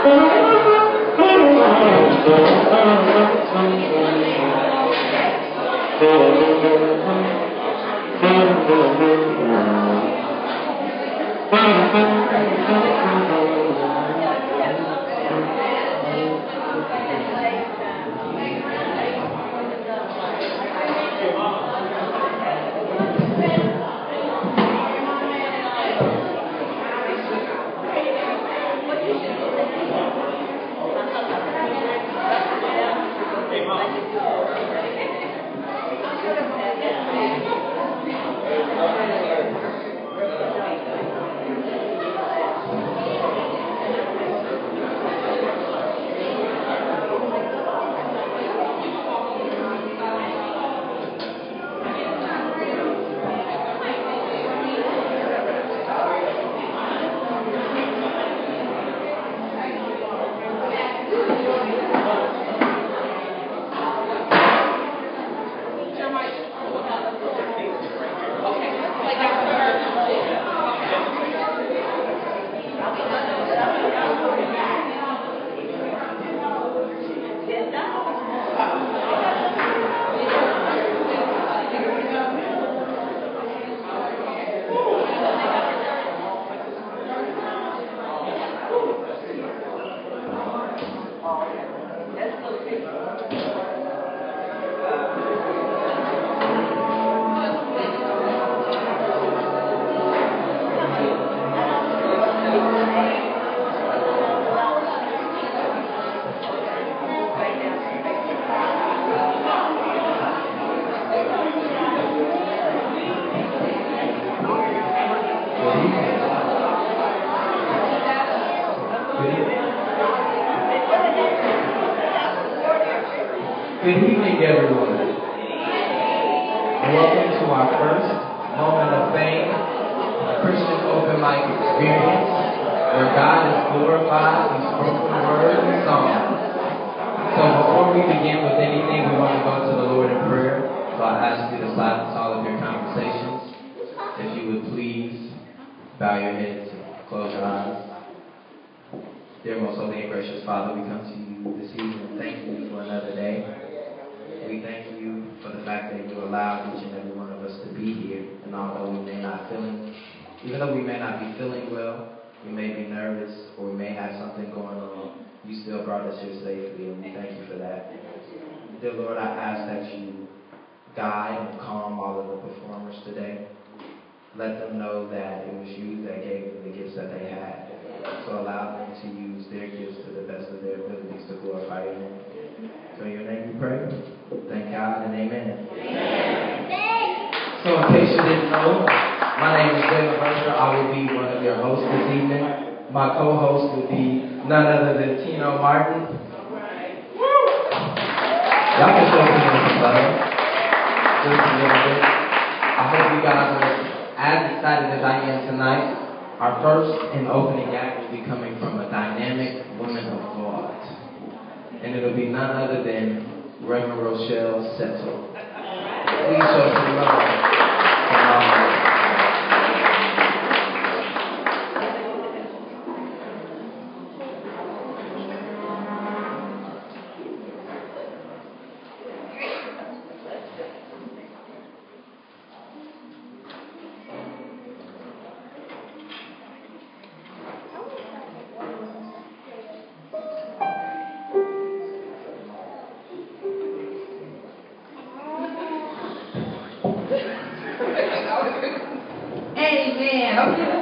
Good evening, everyone. Welcome to our first moment of fame, a Christian open mic experience where God is glorified through spoken word and song. So before we begin with anything, we want to go to the Lord in prayer. So I ask you to silence all of your conversations. If you would please bow your heads and close your eyes. Dear most holy and gracious Father, we come to you this evening and thank you for another day. We thank you for the fact that you allowed each and every one of us to be here. And although we may not even though we may not be feeling well, we may be nervous, or we may have something going on, you still brought us here safely, and we thank you for that. Dear Lord, I ask that you guide and calm all of the performers today. Let them know that it was you that gave them the gifts that they had. So allow them to use their gifts to the best of their abilities to glorify your name. So in your name we pray. Thank God and amen. So in case you didn't know, my name is Jalen Berger. I will be one of your hosts this evening. My co-host will be none other than Tino Martin. Y'all can show me some love. Just a little bit. I hope you guys are as excited as I am tonight. Our first and opening act will be coming from a dynamic woman of God. And it'll be none other than Reverend Rochelle Settle. Please show some love. Amen. Okay.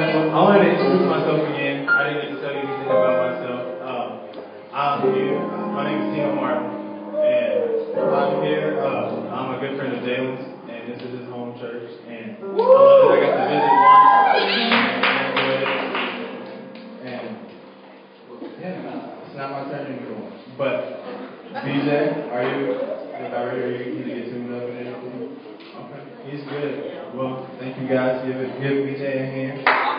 I wanted to introduce myself again. I didn't get to tell you anything about myself. I'm here. My name is Tino Martin, and I'm here. I'm a good friend of Jalen's, and this is his home church. And I love that I got to visit once and enjoy it. And Yeah, it's not my turn anymore. but BJ, are you easy to get tuned up and everything? Okay, he's good. Well, thank you guys. Give BJ a hand.